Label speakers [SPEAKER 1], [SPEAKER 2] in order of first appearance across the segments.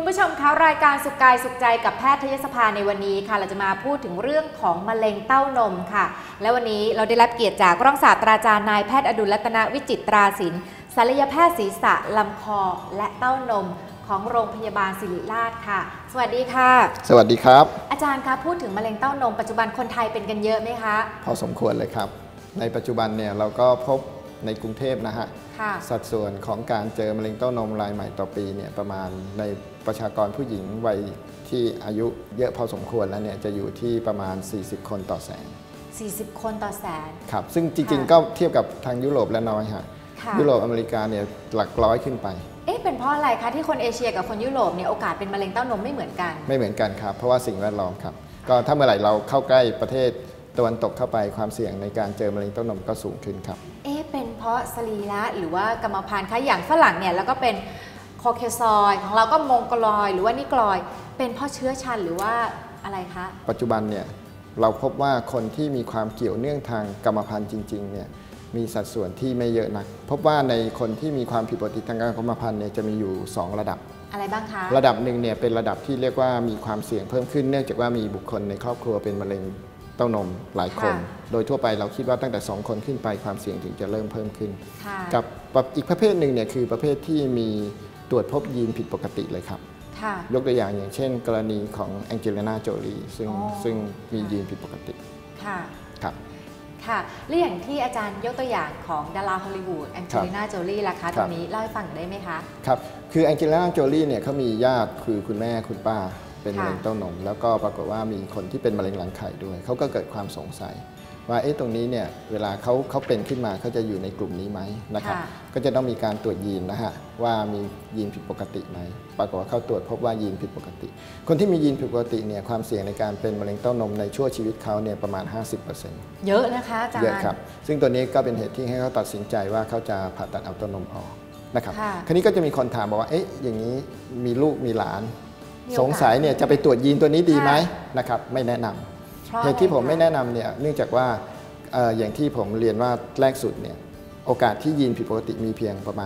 [SPEAKER 1] คุณผู้ชมคะรายการสุขกายสุขใจกับแพทยสภาในวันนี้ค่ะเราจะมาพูดถึงเรื่องของมะเร็งเต้านมค่ะและวันนี้เราได้รับเกียรติจากรองศาสตราจารย์นายแพทย์อดุลรัตนวิจิตราศิลป์ศัลยแพทย์ศีรษะลำคอและเต้านมของโรงพยาบาลศิริราชค่ะสวัสดีค่ะ
[SPEAKER 2] สวัสดีครับ
[SPEAKER 1] อาจารย์คะพูดถึงมะเร็งเต้านมปัจจุบันคนไทยเป็นกันเยอะไหมคะ
[SPEAKER 2] พอสมควรเลยครับในปัจจุบันเนี่ยเราก็พบในกรุงเทพนะฮะสัดส่วนของการเจอมะเร็งเต้านมรายใหม่ต่อปีเนี่ยประมาณในประชากรผู้หญิงวัยที่อายุเยอะพอสมควรแล้วเนี่ยจะอยู่ที่ประมาณ40คนต่อแสน
[SPEAKER 1] 40คนต่อแสน
[SPEAKER 2] ครับซึ่งจริงๆก็เทียบกับทางยุโรปและน้อยฮะยุโรปอเมริกาเนี่ยหลักร้อยขึ้นไป
[SPEAKER 1] เป็นเพราะอะไรคะที่คนเอเชียกับคนยุโรปเนี่ยโอกาสเป็นมะเร็งเต้านมไม่เหมือนกัน
[SPEAKER 2] ครับเพราะว่าสิ่งแวดล้อมครับก็ถ้าเมื่อไหร่เราเข้าใกล้ประเทศตะวันตกเข้าไปความเสี่ยงในการเจอมะเร็งเต้านมก็สูงขึ้นครับ
[SPEAKER 1] เป็นเพราะสรีระหรือว่ากรรมพันธุ์คะอย่างฝรั่งเนี่ยแล้วก็เป็นคอเคซอยของเราก็มงโกลอยหรือว่านิกรอยเป็นเพราะเชื้อชันหรือว่าอะไรคะ
[SPEAKER 2] ปัจจุบันเนี่ยเราพบว่าคนที่มีความเกี่ยวเนื่องทางกรรมพันธุ์จริงๆเนี่ยมีสัดส่วนที่ไม่เยอะนักพบว่าในคนที่มีความผิดปกติทางกรรมพันธุ์เนี่ยจะมีอยู่2ระดับ
[SPEAKER 1] อะไรบ้างคะ
[SPEAKER 2] ระดับหนึ่งเนี่ยเป็นระดับที่เรียกว่ามีความเสี่ยงเพิ่มขึ้นเนื่องจากว่ามีบุคคลในครอบครัวเป็นมะเร็งเต้านมหลายคนโดยทั่วไปเราคิดว่าตั้งแต่2คนขึ้นไปความเสี่ยงถึงจะเริ่มเพิ่มขึ้นกับอีกประเภทหนึ่งเนี่ยคือประเภทที่มีตรวจพบยีนผิดปกติเลยครับยกตัวอย่างเช่นกรณีของแองเจลิน่าโจลีซึ่งมียีนผิดปกติครับ
[SPEAKER 1] ค่ะและอย่างที่อาจารย์ยกตัวอย่างของดาราฮอลลีวูดแองเจลิน่าโจลีล่ะคะตรงนี้เล่าให้ฟังได้ไหมคะ
[SPEAKER 2] ครับคือแองเจลิน่าโจลีเนี่ยเขามีญาติคือคุณแม่คุณป้าเป็นมะเร็งเต้านมแล้วก็ปรากฏว่ามีคนที่เป็นมะเร็งรังไข่ด้วยเขาก็เกิดความสงสัยว่าตรงนี้เนี่ยเวลาเขาเป็นขึ้นมาเขาจะอยู่ในกลุ่มนี้ไหมนะครับก็จะต้องมีการตรวจยีนนะฮะว่ามียีนผิดปกติไหมปรากฏว่าเขาตรวจพบว่ายีนผิดปกติคนที่มียีนผิดปกติเนี่ยความเสี่ยงในการเป็นมะเร็งเต้านมในช่วงชีวิตเขาเนี่ยประมาณ 50%
[SPEAKER 1] เยอะนะคะอาจารย์
[SPEAKER 2] เยอะครับซึ่งตัวนี้ก็เป็นเหตุที่ให้เขาตัดสินใจว่าเขาจะผ่าตัดเอาเต้านมออกนะครับคราวนี้ก็จะมีคนถามบอกว่าอย่างนี้มีลูกมีหลานสงสัยเนี่ยจะไปตรวจยีนตัวนี้ดีไหมนะครับไม่แนะนำเหตุที่ผมไม่แนะนำเนี่ยเนื่องจากว่าอย่างที่ผมเรียนว่าแรกสุดเนี่ยโอกาสที่ยีนผิดปกติมีเพียงประมาณ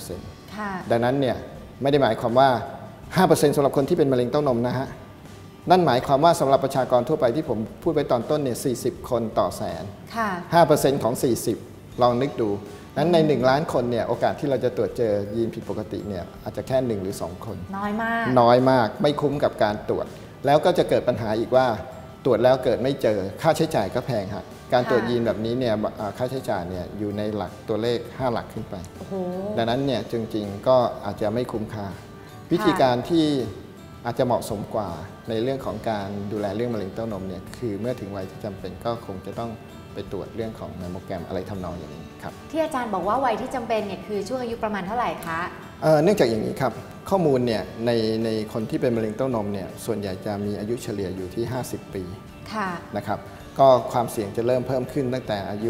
[SPEAKER 2] 5% ดังนั้นเนี่ยไม่ได้หมายความว่า 5% สำหรับคนที่เป็นมะเร็งเต้านมนะฮะนั่นหมายความว่าสำหรับประชากรทั่วไปที่ผมพูดไปตอนต้นเนี่ย40 คนต่อแสน 5% ของ 40ลองนึกดูนั้นใน1 ล้านคนเนี่ยโอกาสที่เราจะตรวจเจอยีนผิดปกติเนี่ยอาจจะแค่1 หรือ 2 คน
[SPEAKER 1] น้อย
[SPEAKER 2] มากไม่คุ้มกับการตรวจแล้วก็จะเกิดปัญหาอีกว่าตรวจแล้วเกิดไม่เจอค่าใช้จ่ายก็แพงฮะการตรวจยีนแบบนี้เนี่ยค่าใช้จ่ายเนี่ยอยู่ในหลักตัวเลข5 หลักขึ้นไปดังนั้นเนี่ยจริงๆก็อาจจะไม่คุ้มค่าวิธีการที่อาจจะเหมาะสมกว่าในเรื่องของการดูแลเรื่องมะเร็งเต้านมเนี่ยคือเมื่อถึงวัยที่จำเป็นก็คงจะต้องไปตรวจเรื่องของแมมโมแกรมอะไรทำนองอย่างนี้ครับ
[SPEAKER 1] ที่อาจารย์บอกว่าวัยที่จำเป็นเนี่ยคือช่วงอายุประมาณเท่าไหร่คะ
[SPEAKER 2] เนื่องจากอย่างนี้ครับข้อมูลเนี่ยในคนที่เป็นมะเร็งเต้านมเนี่ยส่วนใหญ่จะมีอายุเฉลี่ยอยู่ที่50 ปีนะครับก็ความเสี่ยงจะเริ่มเพิ่มขึ้นตั้งแต่อายุ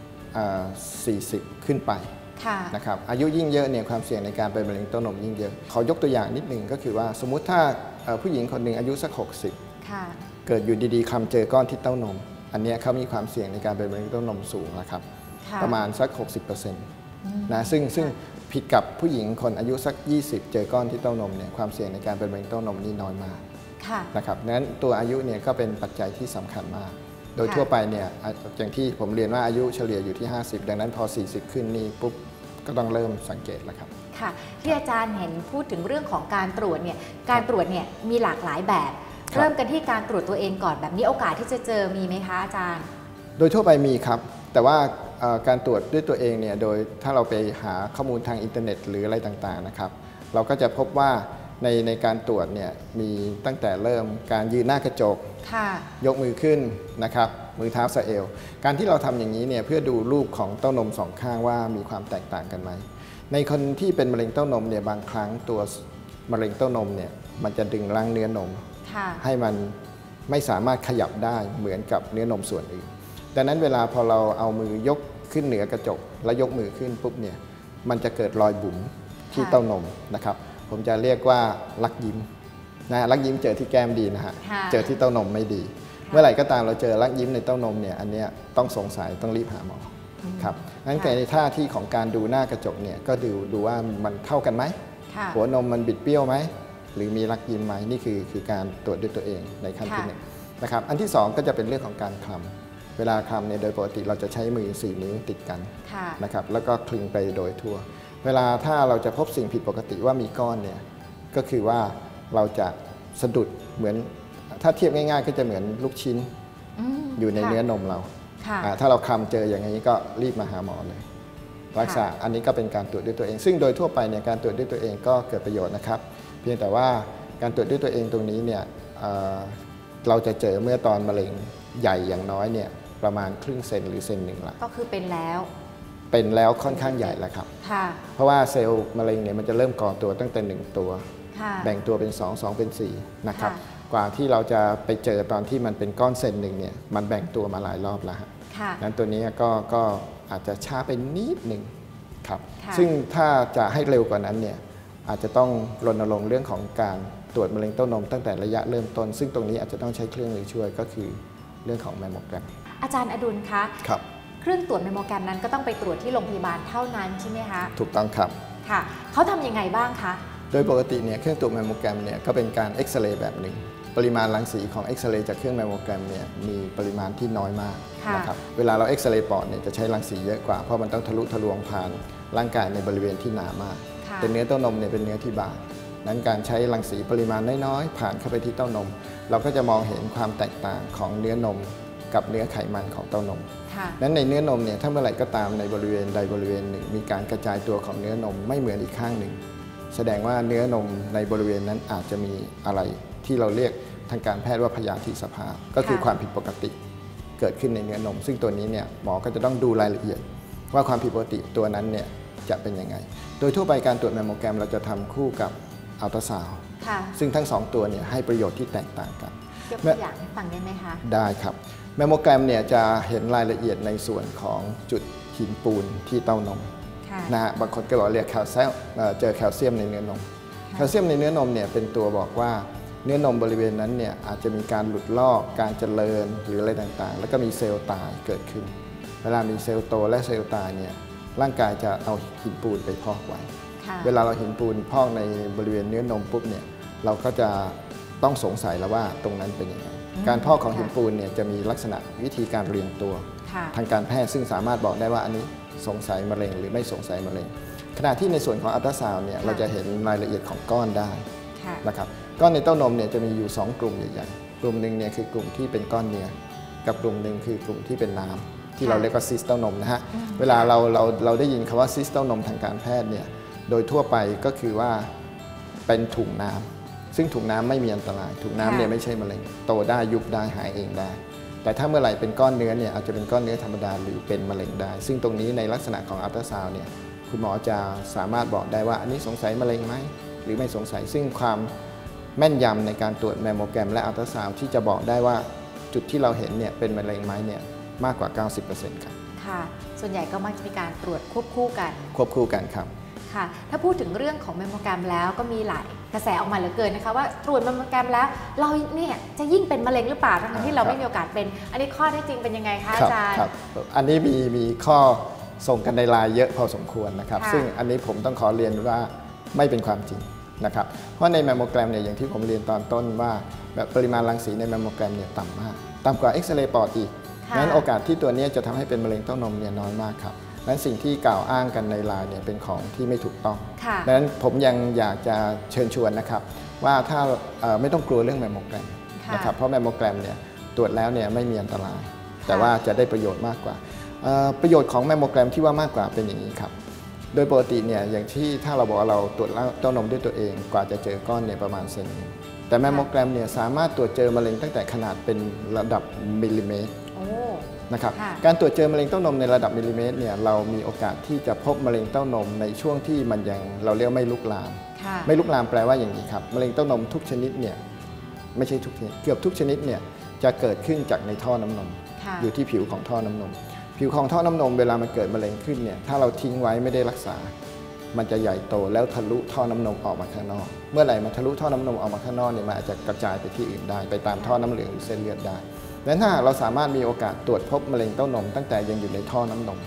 [SPEAKER 2] 40 ขึ้นไปนะครับอายุยิ่งเยอะเนี่ยความเสี่ยงในการเป็นมะเร็งเต้านมยิ่งเยอะขอยกตัวอย่างนิดหนึ่งก็คือว่าสมมุติถ้าผู้หญิงคนหนึ่งอายุสัก60เกิดอยู่ดีๆคำเจอก้อนที่เต้านมอันนี้เขามีความเสี่ยงในการเป็นมะเร็งเต้านมสูงนะครับประมาณสัก 60% นะซึ่งผิดกับผู้หญิงคนอายุสัก20เจอก้อนที่เต้านมเนี่ยความเสี่ยงในการเป็นมะเร็งเต้านมนี่น้อยมากนะครับนั้นตัวอายุเนี่ยก็เป็นปัจจัยที่สำคัญมากโดยทั่วไปเนี่ยอย่างที่ผมเรียนว่าอายุเฉลี่ยอยู่ที่50ดังนั้นพอ40ขึ้นนี่ปุ๊บก็ต้องเริ่มสังเกตแล้วครับ
[SPEAKER 1] ค่ะที่อาจารย์เห็นพูดถึงเรื่องของการตรวจเนี่ยการตรวจเนี่ยมีหลากหลายแบบเริ่มกันที่การตรวจตัวเองก่อนแบบนี้โอกาสที่จะเจอมีไหมคะอาจารย์
[SPEAKER 2] โดยทั่วไปมีครับแต่ว่าการตรวจด้วยตัวเองเนี่ยโดยถ้าเราไปหาข้อมูลทางอินเทอร์เน็ตหรืออะไรต่างๆนะครับเราก็จะพบว่าในการตรวจเนี่ยมีตั้งแต่เริ่มการยืนหน้ากระจกยกมือขึ้นนะครับมือเท้าสะเอวการที่เราทำอย่างนี้เนี่ยเพื่อดูรูปของเต้านมสองข้างว่ามีความแตกต่างกันไหมในคนที่เป็นมะเร็งเต้านมเนี่ยบางครั้งตัวมะเร็งเต้านมเนี่ยมันจะดึงรั้งเนื้อนมให้มันไม่สามารถขยับได้เหมือนกับเนื้อนมส่วนอื่นดังนั้นเวลาพอเราเอามือยกขึ้นเหนือกระจกแล้วยกมือขึ้นปุ๊บเนี่ยมันจะเกิดรอยบุ๋มที่เต้านมนะครับผมจะเรียกว่าลักยิ้มนะลักยิ้มเจอที่แก้มดีนะฮะเจอที่เต้านมไม่ดีเมื่อไหร่ก็ตามเราเจอลักยิ้มในเต้านมเนี่ยอันนี้ต้องสงสัยต้องรีบหาหมอครับงั้นในท่าที่ของการดูหน้ากระจกเนี่ยก็ดูว่ามันเท่ากันไหมหัวนมมันบิดเบี้ยวไหมหรือมีรักยิ้มไหมนี่คือการตรวจด้วยตัวเองในขั้นที่หนึ่งนะครับอันที่2ก็จะเป็นเรื่องของการคลำเวลาคลำเนี่ยโดยปกติเราจะใช้มือ4นิ้วติดกันนะครับแล้วก็คลึงไปโดยทั่วเวลาถ้าเราจะพบสิ่งผิดปกติว่ามีก้อนเนี่ยก็คือว่าเราจะสะดุดเหมือนถ้าเทียบง่ายๆก็จะเหมือนลูกชิ้นอยู่ในเนื้อนมเราถ้าเราคลำเจออย่างนี้ก็รีบมาหาหมอเลยรักษาอันนี้ก็เป็นการตรวจด้วยตัวเองซึ่งโดยทั่วไปเนี่ยการตรวจด้วยตัวเองก็เกิดประโยชน์นะครับเพียงแต่ว่าการตรวจด้วยตัวเองตรงนี้เนี่ยเราจะเจอเมื่อตอนมะเร็งใหญ่อย่างน้อยเนี่ยประมาณครึ่งเซนหรือเซนหนึ่งละ
[SPEAKER 1] ก็คือเป็น
[SPEAKER 2] แล้วค่อนข้างใหญ่แล้วครับเพราะว่าเซลล์มะเร็งเนี่ยมันจะเริ่มก่อตัวตั้งแต่1ตัวแบ่งตัวเป็น2 2เป็น4นะครับกว่าที่เราจะไปเจอตอนที่มันเป็นก้อนเซนหนึ่งเนี่ยมันแบ่งตัวมาหลายรอบแล้วนั้นตัวนี้ก็อาจจะช้าไปนิดหนึ่งครับซึ่งถ้าจะให้เร็วกว่านั้นเนี่ยอาจจะต้องรณรงค์เรื่องของการตรวจมะเร็งเต้านมตั้งแต่ระยะเริ่มต้นซึ่งตรงนี้อาจจะต้องใช้เครื่องมือช่วยก็คือเรื่องของแมมโมแกรม
[SPEAKER 1] อาจารย์อดุลคะ
[SPEAKER 2] ครับ
[SPEAKER 1] เครื่องตรวจแมมโมแกรมนั้นก็ต้องไปตรวจที่โรงพยาบาลเท่านั้นใช่ไหมคะ
[SPEAKER 2] ถูกต้องครับ
[SPEAKER 1] ค่ะเขาทำยังไงบ้างคะ
[SPEAKER 2] โดยปกติเนี่ยเครื่องตรวจแมมโมแกรมเนี่ยก็เป็นการเอ็กซเรย์แบบหนึ่งปริมาณรังสีของเอ็กซเรย์จากเครื่องแมมโมแกรมเนี่ยมีปริมาณที่น้อยมากนะครับเวลาเราเอ็กซเรย์ปอดเนี่ยจะใช้รังสีเยอะกว่าเพราะมันต้องทะลุทะลวงผ่านร่างกายในบริเวณที่หนามากแต่เนื้อเต้านมเนี่ยเป็นเนื้อที่บางนั้นการใช้รังสีปริมาณน้อยๆผ่านเข้าไปที่เต้านมเราก็จะมองเห็นความแตกต่างของเนื้อนมกับเนื้อไขมันของเต้านมนั้นในเนื้อนมเนี่ยถ้าเมื่อไหร่ก็ตามในบริเวณใดบริเวณหนึ่งมีการกระจายตัวของเนื้อนมไม่เหมือนอีกข้างหนึ่งแสดงว่าเนื้อนมในบริเวณนั้นอาจจะมีอะไรที่เราเรียกทางการแพทย์ว่าพยาธิสภาพก็คือความผิดปกติเกิดขึ้นในเนื้อนมซึ่งตัวนี้เนี่ยหมอก็จะต้องดูรายละเอียดว่าความผิดปกติตัวนั้นเนี่ยจะเป็นยังไงโดยทั่วไปการตรวจแมมโมแกรมเราจะทำคู่กับอัลตราซาวด์ซึ่งทั้ง2ตัวเนี่ยให้ประโยชน์ที่แตกต่างกัน
[SPEAKER 1] ยกตัวอย่างให้ฟังได้ไหมคะ
[SPEAKER 2] ได้ครับแมมโมแกรมเนี่ยจะเห็นรายละเอียดในส่วนของจุดหินปูนที่เต้านมนะฮะบางคนก็บอกเรียกแคลเซียมเจอแคลเซียมในเนื้อนมแคลเซียมในเนื้อนมเนี่ยเป็นตัวบอกว่าเนื้อนมบริเวณนั้นเนี่ยอาจจะมีการหลุดลอกการเจริญหรืออะไรต่างๆแล้วก็มีเซลล์ตายเกิดขึ้นเวลามีเซลล์โตและเซลล์ตายเนี่ยร่างกายจะเอาหินปูนไปพอกไว้เวลาเราหินปูนพอกในบริเวณเนื้อนมปุ๊บเนี่ยเราก็จะต้องสงสัยแล้วว่าตรงนั้นเป็นยังไงการพอกของหินปูนเนี่ยจะมีลักษณะวิธีการเรียงตัวทางการแพทย์ซึ่งสามารถบอกได้ว่าอันนี้สงสัยมะเร็งหรือไม่สงสัยมะเร็งขณะที่ในส่วนของอัลตราซาวน์เนี่ยเราจะเห็นรายละเอียดของก้อนได้นะครับก้อนในเต้านมเนี่ยจะมีอยู่2กลุ่มใหญ่ๆกลุ่มหนึ่งเนี่ยคือกลุ่มที่เป็นก้อนเนื้อกับกลุ่มหนึ่งคือกลุ่มที่เป็นน้ำที่เราเรียกว่าซิสเต้านมนะฮะเวลาเราได้ยินคำว่าซิสเต้านมทางการแพทย์เนี่ยโดยทั่วไปก็คือว่าเป็นถุงน้ำซึ่งถุงน้ำไม่มีอันตรายถุงน้ำเนี่ยไม่ใช่มะเร็งโตได้ยุบได้หายเองได้แต่ถ้าเมื่อไหร่เป็นก้อนเนื้อเนี่ยอาจจะเป็นก้อนเนื้อธรรมดาหรือเป็นมะเร็งได้ซึ่งตรงนี้ในลักษณะของอัลตราซาวน์เนี่ยคุณหมอจะสามารถบอกได้ว่าอันนี้สงสัยมะเร็งไหมหรือไม่สงสัยซึ่งความแม่นยำในการตรวจแมมโมแกรมและอัลตราซาวน์ที่จะบอกได้ว่าจุดที่เราเห็นเนี่ยเป็นมะเร็งไหมเนี่ยมากกว่า 90% ครับ
[SPEAKER 1] ค่ะส่วนใหญ่ก็มักจะมีการตรวจควบคู่กัน
[SPEAKER 2] ครับ
[SPEAKER 1] ค่ะถ้าพูดถึงเรื่องของแมมโมแกรมแล้วก็มีหลายกระแสออกมาเหลือเกินนะคะว่าตรวจแมมโมแกรมแล้วเราเนี่ยจะยิ่งเป็นมะเร็งหรือเปล่าทั้งที่เราไม่มีโอกาสเป็นอันนี้ข้อเท็จจริงเป็นยังไงคะอาจารย์
[SPEAKER 2] อันนี้มีข้อส่งกันในไลน์เยอะพอสมควรนะครับซึ่งอันนี้ผมต้องขอเรียนว่าไม่เป็นความจริงนะครับเพราะในแมมโมแกรมเนี่ยอย่างที่ผมเรียนตอนต้นว่าแบบปริมาณรังสีในแมมโมแกรมเนี่ยต่ำมากต่ำกว่าเอ็กซเรย์ปอดอีกงั้นโอกาสที่ตัวนี้จะทำให้เป็นมะเร็งเต้านมเนี่ยน้อยมากครับนั้นสิ่งที่กล่าวอ้างกันในไลน์เนี่ยเป็นของที่ไม่ถูกต้องดังนั้นผมยังอยากจะเชิญชวนนะครับว่าถ้าไม่ต้องกลัวเรื่องแมมโมแกรมนะครับเพราะแมมโมแกรมเนี่ยตรวจแล้วเนี่ยไม่มีอันตรายแต่ว่าจะได้ประโยชน์มากกว่าประโยชน์ของแมมโมแกรมที่ว่ามากกว่าเป็นอย่างนี้ครับโดยปกติเนี่ยอย่างที่ถ้าเราบอกว่าเราตรวจเต้านมด้วยตัวเองกว่าจะเจอก้อนเนี่ยประมาณเซนนึงแต่แมมโมแกรมเนี่ยสามารถตรวจเจอมะเร็งตั้งแต่ขนาดเป็นระดับมิลลิเมตรนะครับการตรวจเจอมะเร็งเต้านมในระดับมิลลิเมตรเนี่ยเรามีโอกาสที่จะพบมะเร็งเต้านมในช่วงที่มันยังเราเรียกไม่ลุกลามไม่ลุกลามแปลว่าอย่างนี้ครับมะเร็งเต้านมทุกชนิดเนี่ยไม่ใช่ทุกชนิดเกือบทุกชนิดเนี่ยจะเกิดขึ้นจากในท่อน้ำนมอยู่ที่ผิวของท่อน้ำนมผิวของท่อน้ำนมเวลามันเกิดมะเร็งขึ้นเนี่ยถ้าเราทิ้งไว้ไม่ได้รักษามันจะใหญ่โตแล้วทะลุท่อน้ำนมออกมาข้างนอกเมื่อไหร่มันทะลุท่อน้ำนมออกมาข้างนอกเนี่ยมันอาจจะกระจายไปที่อื่นได้ไปตามท่อน้ำเหลืองหรือเส้นเลือดได้ดังนั้นถ้าเราสามารถมีโอกาสตรวจพบมะเร็งเต้านมตั้งแต่ยังอยู่ในท่อน้ำนม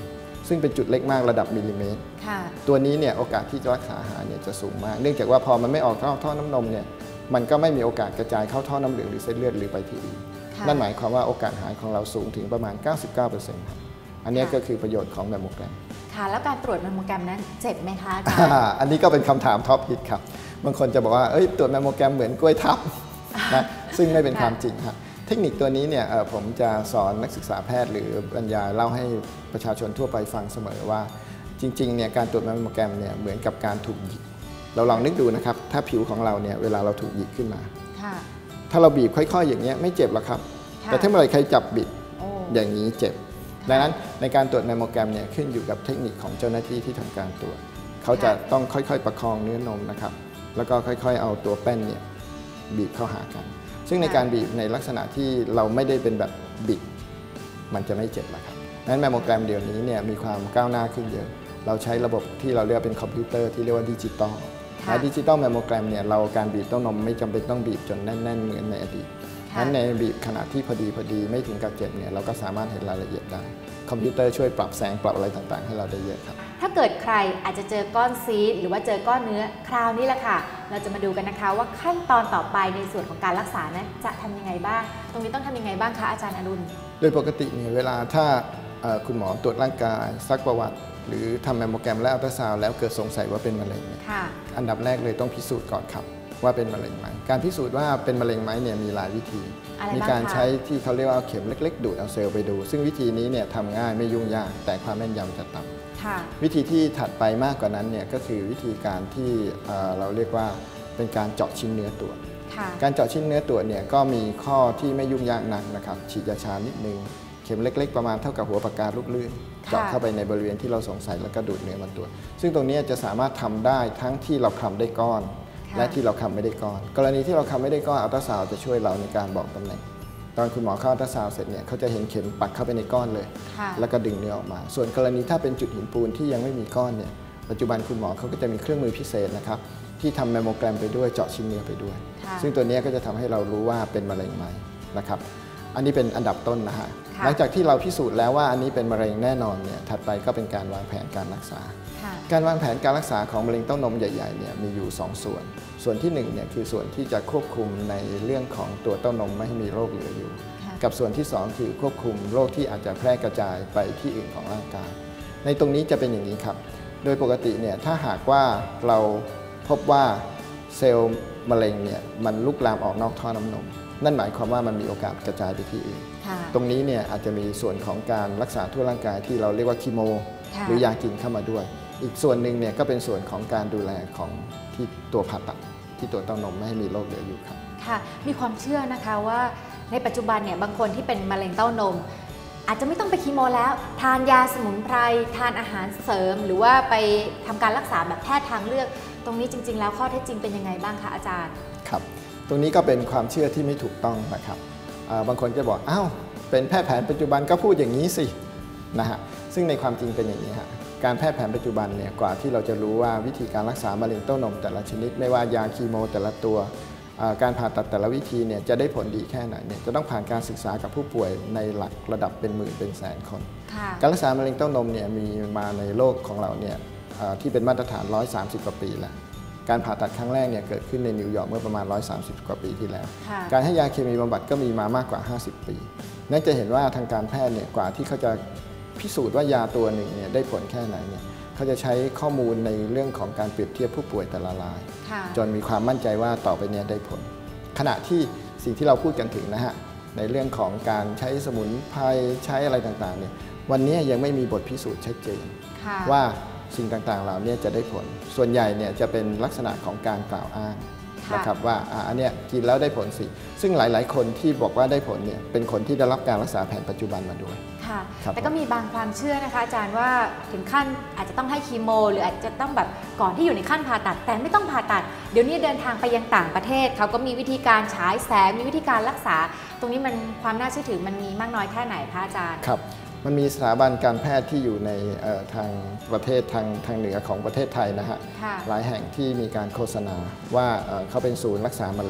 [SPEAKER 2] ซึ่งเป็นจุดเล็กมากระดับมิลลิเมตรตัวนี้เนี่ยโอกาสที่จะรักษาหายเนี่ยจะสูงมากเนื่องจากว่าพอมันไม่ออกท่อน้ำนมเนี่ยมันก็ไม่มีโอกาสกระจายเข้าท่อน้ำเหลืองหรือเส้นเลือดหรือไปที่อื่นนั่นหมายความว่าโอกาสหายของเราสูงถึงประมาณ 99% ครับอันนี้ก็คือประโยชน์ของแมมโมแกรม
[SPEAKER 1] ค่ะแล้วการตรวจแมมโมแกรมนั้นเจ็บไหมคะอาจารย์
[SPEAKER 2] อันนี้ก็เป็นคำถามท็อปฮิตครับบางคนจะบอกว่าตรวจแมมโมแกรมเหมือนกล้วยทับนะซึ่งไม่เป็นความจริงครับเทคนิคตัวนี้เนี่ยผมจะสอนนักศึกษาแพทย์หรือบรรยายเล่าให้ประชาชนทั่วไปฟังเสมอว่าจริงๆเนี่ยการตรวจแมมโมแกรมเนี่ยเหมือนกับการถูกหยิกเราลองนึกดูนะครับถ้าผิวของเราเนี่ยเวลาเราถูกหยิกขึ้นมาถ้าเราบีบค่อยๆอย่างเงี้ยไม่เจ็บหรอกครับแต่ถ้าเมื่อไหร่ใครจับบิดอย่างนี้เจ็บดังนั้นในการตรวจแมมโมแกรมเนี่ยขึ้นอยู่กับเทคนิคของเจ้าหน้าที่ที่ทำการตรวจเขาจะต้องค่อยๆประคองเนื้อนมนะครับแล้วก็ค่อยๆเอาตัวแป้นเนี่ยบีบเข้าหากันซึ่งในการบีบในลักษณะที่เราไม่ได้เป็นแบบบิดมันจะไม่เจ็บนะครับนั้นแมมโมแกรมเดี๋ยวนี้เนี่ยมีความก้าวหน้าขึ้นเยอะเราใช้ระบบที่เราเรียกเป็นคอมพิวเตอร์ที่เรียกว่าดิจิตอลและดิจิตอลแมมโมแกรมเนี่ยเราการบีบเต้านมไม่จำเป็นต้องบีบจนแน่นๆเหมือนในอดีตนั้นในบีบขนาดที่พอดีไม่ถึงกับเจ็บเนี่ยเราก็สามารถเห็นรายละเอียดได้คอมพิวเตอร์ช่วยปรับแสงปรับอะไรต่างๆให้เราได้เยอะครับ
[SPEAKER 1] ถ้าเกิดใครอาจจะเจอก้อนซีสหรือว่าเจอก้อนเนื้อคราวนี้แหละค่ะเราจะมาดูกันนะคะว่าขั้นตอนต่อไปในส่วนของการรักษานั้นจะทำยังไงบ้างตรงนี้ต้องทำยังไงบ้างคะอาจารย์อรุณ
[SPEAKER 2] โดยปกติเนี่ยเวลาถ้าคุณหมอตรวจร่างกายซักประวัติหรือทำแมมโมแกรมและอัลตราซาวด์แล้วเกิดสงสัยว่าเป็นมะเร็งอันดับแรกเลยต้องพิสูจน์ก่อนครับว่าเป็นมะเร็งไหมการพิสูจน์ว่าเป็นมะเร็งไหมเนี่ยมีหลายวิธีมีการใช้ที่เขาเรียกว่าเข็มเล็กๆดูดเอาเซลล์ไปดูซึ่งวิธีนี้เนี่ยทำง่ายไม่ยุ่งยากแต่ความแม่นยำจะต่ำวิธีที่ถัดไปมากกว่านั้นเนี่ยก็คือวิธีการที่เราเรียกว่าเป็นการเจาะชิ้นเนื้อตรวจการเจาะชิ้นเนื้อตรวจเนี่ยก็มีข้อที่ไม่ยุ่งยากนักนะครับฉีดยาชานิดนึงเข็มเล็กๆประมาณเท่ากับหัวปากกาลูกลื่นเจาะเข้าไปในบริเวณที่เราสงสัยแล้วก็ดูดเนื้อมาตรวจซึ่งตรงนี้จะสามารถทำได้ทั้งที่เราคลำได้ก้อนและที่เราคำไม่ได้ก้อนกรณีที่เราคำไม่ได้ก้อนอัลตราซาวด์จะช่วยเราในการบอกตำแหน่งตอนคุณหมอเข้าอัลตราซาวด์เสร็จเนี่ยเขาจะเห็นเข็มปักเข้าไปในก้อนเลยแล้วก็ดึงเนื้อออกมาส่วนกรณีถ้าเป็นจุดหินปูนที่ยังไม่มีก้อนเนี่ยปัจจุบันคุณหมอเขาก็จะมีเครื่องมือพิเศษนะครับที่ทำแมมโมแกรมไปด้วยเจาะชิ้นเนื้อไปด้วยซึ่งตัวนี้ก็จะทำให้เรารู้ว่าเป็นมะเร็งไหมนะครับอันนี้เป็นอันดับต้นนะฮะหลังจากที่เราพิสูจน์แล้วว่าอันนี้เป็นมะเร็งแน่นอนเนี่ยถัดไปก็เป็นการวางแผนการรักษาการวางแผนการรักษาของมะเร็งเต้านมใหญ่ๆเนี่ยมีอยู่2ส่วนที่1เนี่ยคือส่วนที่จะควบคุมในเรื่องของตัวเต้านมไม่ให้มีโรคเหลืออยู่กับส่วนที่2คือควบคุมโรคที่อาจจะแพร่กระจายไปที่อื่นของร่างกายในตรงนี้จะเป็นอย่างนี้ครับโดยปกติเนี่ยถ้าหากว่าเราพบว่าเซลล์มะเร็งเนี่ยมันลุกลามออกนอกท่อน้ำนมนั่นหมายความว่ามันมีโอกาสกระจายไปที่อื่นตรงนี้เนี่ยอาจจะมีส่วนของการรักษาทั่วร่างกายที่เราเรียกว่าคีโมหรือยากินเข้ามาด้วยอีกส่วนหนึ่งเนี่ยก็เป็นส่วนของการดูแลของที่ตัวผ่าตัดที่ตัวเต้านมไม่ให้มีโรคเหลืออยู่ครับ
[SPEAKER 1] ค่ะมีความเชื่อนะคะว่าในปัจจุบันเนี่ยบางคนที่เป็นมะเร็งเต้านมอาจจะไม่ต้องไปคีโมแล้วทานยาสมุนไพรทานอาหารเสริมหรือว่าไปทำการรักษาแบบแพทย์ทางเลือกตรงนี้จริงๆแล้วข้อเท็จจริงเป็นยังไงบ้างคะอาจารย์
[SPEAKER 2] ครับตรงนี้ก็เป็นความเชื่อที่ไม่ถูกต้องนะครับบางคนจะบอกอ้าวเป็นแพทย์แผนปัจจุบันก็พูดอย่างนี้สินะฮะซึ่งในความจริงเป็นอย่างนี้ฮะการแพทย์แผนปัจจุบันเนี่ยกว่าที่เราจะรู้ว่าวิธีการรักษามะเร็งเต้านมแต่ละชนิดไม่ว่ายาคีโมแต่ละตัวการผ่าตัดแต่ละวิธีเนี่ยจะได้ผลดีแค่ไหนเนี่ยจะต้องผ่านการศึกษากับผู้ป่วยในหลักระดับเป็นหมื่นเป็นแสนคนการรักษามะเร็งเต้านมเนี่ยมีมาในโลกของเราเนี่ยที่เป็นมาตรฐาน130 กว่าปีแล้วการผ่าตัดครั้งแรกเนี่ยเกิดขึ้นในนิวยอร์กเมื่อประมาณ130 กว่าปีที่แล้วการให้ยาเคมีบำบัดก็มีมามากกว่า50 ปีนั่นจะเห็นว่าทางการแพทย์เนี่ยกว่าที่เขาจะพิสูจน์ว่ายาตัวหนึ่งเนี่ยได้ผลแค่ไหนเนี่ยเขาจะใช้ข้อมูลในเรื่องของการเปรียบเทียบผู้ป่วยแต่ละรายจนมีความมั่นใจว่าต่อไปนี้ได้ผลขณะที่สิ่งที่เราพูดกันถึงนะฮะในเรื่องของการใช้สมุนไพรใช้อะไรต่างๆเนี่ยวันนี้ยังไม่มีบทพิสูจน์ชัดเจนว่าสิ่งต่างๆเหล่านี้จะได้ผลส่วนใหญ่เนี่ยจะเป็นลักษณะของการกล่าวอ้างนะครับว่าอันเนี้ยกินแล้วได้ผลสิซึ่งหลายๆคนที่บอกว่าได้ผลเนี่ยเป็นคนที่ได้รับการรักษาแผนปัจจุบันมาด้วย
[SPEAKER 1] ค่ะแต่ก็มีบางความเชื่อนะคะอาจารย์ว่าถึงขั้นอาจจะต้องให้คีโมหรืออาจจะต้องแบบก่อนที่อยู่ในขั้นผ่าตัดแต่ไม่ต้องผ่าตัดเดี๋ยวนี้เดินทางไปยังต่างประเทศเขาก็มีวิธีการฉายแสงมีวิธีการรักษาตรงนี้มันความน่าเชื่อถือมันมีมากน้อยแค่ไหนคะอาจารย์
[SPEAKER 2] ครับมันมีสถาบันการแพทย์ที่อยู่ในทางประเทศทางเหนือของประเทศไทยนะฮะหลายแห่งที่มีการโฆษณาว่าเขาเป็นศูนย์รักษามะเร็ง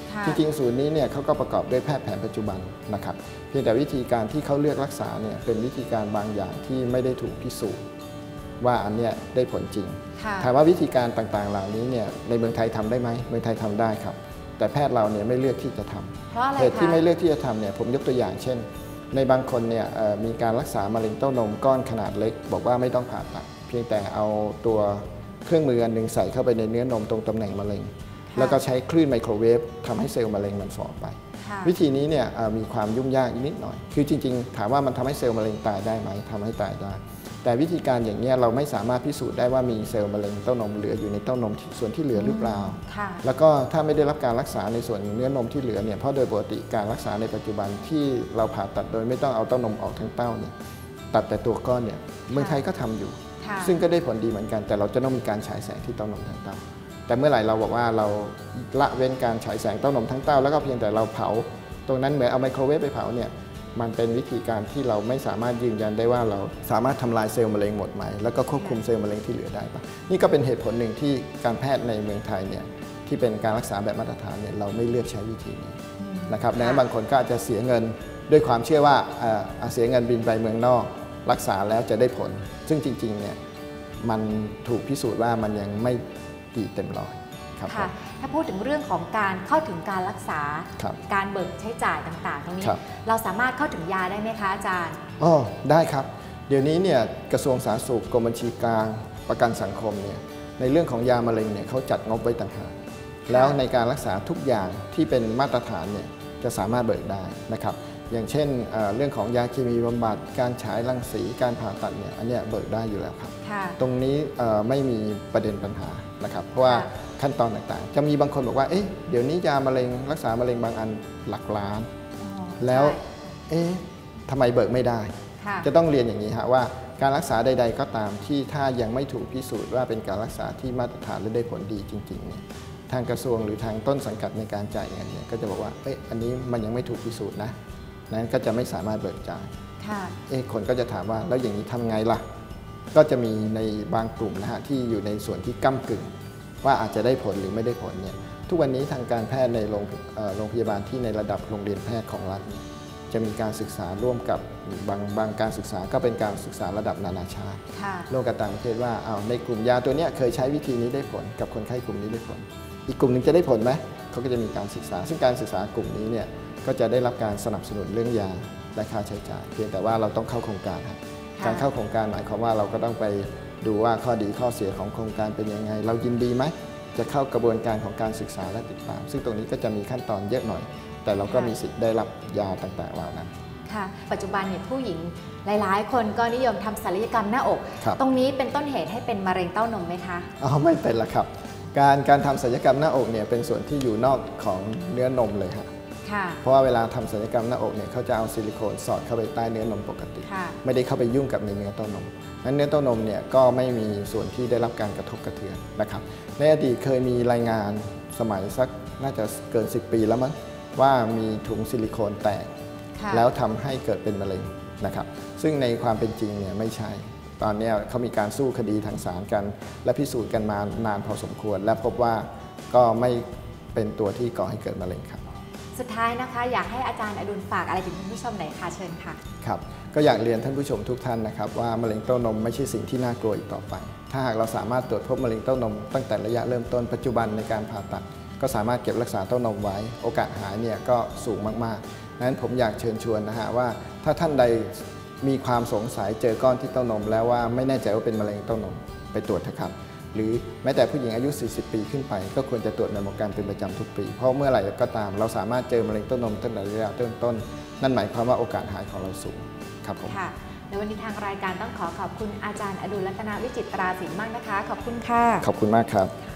[SPEAKER 2] จริงๆศูนย์นี้เนี่ยเขาก็ประกอบด้วยแพทย์แผนปัจจุบันนะครับเพียงแต่วิธีการที่เขาเลือกรักษาเนี่ยเป็นวิธีการบางอย่างที่ไม่ได้ถูกพิสูจน์ว่าอันเนี้ยได้ผลจริงถามว่าวิธีการต่างๆเหล่านี้เนี่ยในเมืองไทยทำได้ไหมเมืองไทยทำได้ครับแต่แพทย์เราเนี่ยไม่เลือกที่จะทำ
[SPEAKER 1] เพราะอะไรคะ
[SPEAKER 2] เหตุที่ไม่เลือกที่จะทำเนี่ยผมยกตัวอย่างเช่นในบางคนเนี่ยมีการรักษามะเร็งเต้านมก้อนขนาดเล็กบอกว่าไม่ต้องผ่าตัดเพียงแต่เอาตัวเครื่องมืออันหนึ่งใส่เข้าไปในเนื้อนมตรงตำแหน่งมะเร็งแล้วก็ใช้คลื่นไมโครเวฟทำให้เซลล์มะเร็งมันฝ่อไปวิธีนี้เนี่ยมีความยุ่งยากนิดหน่อยคือจริงๆถามว่ามันทำให้เซลล์มะเร็งตายได้ไหมทำให้ตายได้แต่วิธีการอย่างนี้เราไม่สามารถพิสูจน์ได้ว่ามีเซลล์มะเร็งเต้านมเหลืออยู่ในเต้านมส่วนที่เหลือหรือเปล่าแล้วก็ถ้าไม่ได้รับการรักษาในส่วนเนื้อนมที่เหลือเนี่ยเพราะโดยปกติการรักษาในปัจจุบันที่เราผ่าตัดโดยไม่ต้องเอาเต้านมออกทั้งเต้าเนี่ยตัดแต่ตัวก้อนเนี่ยเมืองไทยก็ทำอยู่ซึ่งก็ได้ผลดีเหมือนกันแต่เราจะต้องมีการฉายแสงที่เต้านมทั้งเต้าแต่เมื่อไหร่เราบอกว่าเราละเว้นการฉายแสงเต้านมทั้งเต้าแล้วก็เพียงแต่เราเผาตรงนั้นเหมือนเอาไมโครเวฟไปเผาเนี่ยมันเป็นวิธีการที่เราไม่สามารถยืนยันได้ว่าเราสามารถทำลายเซลล์มะเร็งหมดไหมแล้วก็ควบคุมเซลล์มะเร็งที่เหลือได้ปะนี่ก็เป็นเหตุผลหนึ่งที่การแพทย์ในเมืองไทยเนี่ยที่เป็นการรักษาแบบมาตรฐานเนี่ยเราไม่เลือกใช้วิธีนี้นะครับดังนั้นบางคนก็อาจจะเสียเงินด้วยความเชื่อว่าเสียเงินบินไปเมืองนอกรักษาแล้วจะได้ผลซึ่งจริงๆเนี่ยมันถูกพิสูจน์ว่ามันยังไม่ดีเต็มร้อย
[SPEAKER 1] ค่ะถ้าพูดถึงเรื่องของการเข้าถึงการรักษาการเบิกใช้จ่ายต่างๆตรงนี้เราสามารถเข้าถึงยาได้ไหมคะอาจารย์
[SPEAKER 2] ได้ครับเดี๋ยวนี้เนี่ยกระทรวงสาธารณสุขกรมบัญชีกลางประกันสังคมเนี่ยในเรื่องของยามะเร็งเนี่ยเขาจัดงบไว้ต่างหากแล้วในการรักษาทุกอย่างที่เป็นมาตรฐานเนี่ยจะสามารถเบิกได้นะครับอย่างเช่นเรื่องของยาเคมีบำบัดการฉายรังสีการผ่าตัดเนี่ยอันนี้เบิกได้อยู่แล้วครับตรงนี้ไม่มีประเด็นปัญหานะครับเพราะว่าขั้นตอนต่างๆจะมีบางคนบอกว่าเดี๋ยวนี้ยามะเร็งรักษามะเร็งบางอันหลักล้านแล้วทำไมเบิกไม่ได้จะต้องเรียนอย่างนี้ฮะว่าการรักษาใดๆก็ตามที่ถ้ายังไม่ถูกพิสูจน์ว่าเป็นการรักษาที่มาตรฐานและได้ผลดีจริงๆเนี่ยทางกระทรวงหรือทางต้นสังกัดในการจ่ายเงินเนี่ยก็จะบอกว่าอันนี้มันยังไม่ถูกพิสูจน์นะนั้นก็จะไม่สามารถเบิกจ่ายคนก็จะถามว่าแล้วอย่างนี้ทำไงล่ะก็จะมีในบางกลุ่มนะฮะที่อยู่ในส่วนที่ก้ำกึ่งว่าอาจจะได้ผลหรือไม่ได้ผลเนี่ยทุกวันนี้ทางการแพทย์ในโรงพยาบาลที่ในระดับโรงเรียนแพทย์ของรัฐจะมีการศึกษาร่วมกับบางการศึกษาก็เป็นการศึกษาระดับนานาชาติร่วมกับต่างประเทศว่าในกลุ่มยาตัวนี้เคยใช้วิธีนี้ได้ผลกับคนไข้กลุ่มนี้ได้ผลอีกกลุ่มหนึ่งจะได้ผลไหมเขาก็จะมีการศึกษาซึ่งการศึกษากลุ่มนี้เนี่ยก็จะได้รับการสนับสนุนเรื่องยาและค่าใช้จ่ายเพียงแต่ว่าเราต้องเข้าโครงการการเข้าโครงการหมายความว่าเราก็ต้องไปดูว่าข้อดีข้อเสียของโครงการเป็นยังไงเรายินดีไหมจะเข้ากระบวนการของการศึกษาและติดตามซึ่งตรงนี้ก็จะมีขั้นตอนเยอะหน่อยแต่เราก็มีสิทธิ์ได้รับยาต่างๆเหล่านั้น
[SPEAKER 1] ค่ะปัจจุบันเนี่ยผู้หญิงหลายๆคนก็นิยมทำศัลยกรรมหน้าอกตรงนี้เป็นต้นเหตุให้เป็นมะเร็งเต้านมไหมคะ
[SPEAKER 2] ไม่เป็นละครับการทำศัลยกรรมหน้าอกเนี่ยเป็นส่วนที่อยู่นอกของเนื้อนมเลยครับเพราะว่าเวลาทำศัลยกรรมหน้าอกเนี่ยเขาจะเอาซิลิโคนสอดเข้าไปใต้เนื้อนมปกติไม่ได้เข้าไปยุ่งกับในเนื้อเต้านมนั้นเนื้อเต้านมเนี่ยก็ไม่มีส่วนที่ได้รับการกระทบกระเทือนนะครับในอดีตเคยมีรายงานสมัยสักน่าจะเกิน10 ปีแล้วมั้งว่ามีถุงซิลิโคนแตกแล้วทำให้เกิดเป็นมะเร็งนะครับซึ่งในความเป็นจริงเนี่ยไม่ใช่ตอนนี้เขามีการสู้คดีทางศาลกันและพิสูจน์กันมานานพอสมควรและพบว่าก็ไม่เป็นตัวที่ก่อให้เกิดมะเร็งครับ
[SPEAKER 1] สุดท้ายนะคะอยากให้อาจารย์อดุลฝากอะไรถึงท่านผู้ชมหน่อยค่ะเชิญค่ะ
[SPEAKER 2] ครับก็อยากเรียนท่านผู้ชมทุกท่านนะครับว่ามะเร็งเต้านมไม่ใช่สิ่งที่น่ากลัวอีกต่อไปถ้าหากเราสามารถตรวจพบมะเร็งเต้านมตั้งแต่ระยะเริ่มต้นปัจจุบันในการผ่าตัดก็สามารถเก็บรักษาเต้านมไว้โอกาสหายเนี่ยก็สูงมากๆนั้นผมอยากเชิญชวนนะฮะว่าถ้าท่านใดมีความสงสัยเจอก้อนที่เต้านมแล้วว่าไม่แน่ใจว่าเป็นมะเร็งเต้านมไปตรวจเถอะครับหรือแม้แต่ผู้หญิงอายุ 40 ปีขึ้นไปก็ควรจะตรวจแมมโมแกรมเป็นประจำทุกปีเพราะเมื่อไหร่ก็ตามเราสามารถเจอมะเร็งเต้านมตั้งแต่ระยะต้นนั่นหมายความว่าโอกาสหายของเราสูงครับผม
[SPEAKER 1] ค่ะในวันนี้ทางรายการต้องขอบคุณอาจารย์อดุลรัตนวิจิตราศิลป์มากนะคะขอบคุณค่ะ
[SPEAKER 2] ขอบคุณมากครับ